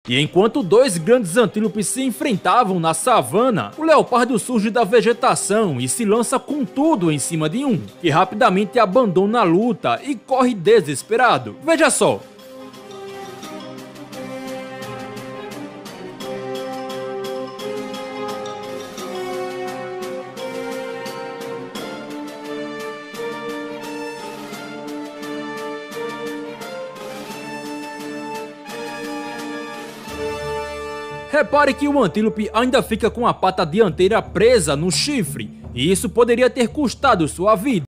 E enquanto dois grandes antílopes se enfrentavam na savana, o leopardo surge da vegetação e se lança com tudo em cima de um, que rapidamente abandona a luta e corre desesperado. Veja só. Repare que o antílope ainda fica com a pata dianteira presa no chifre, e isso poderia ter custado sua vida.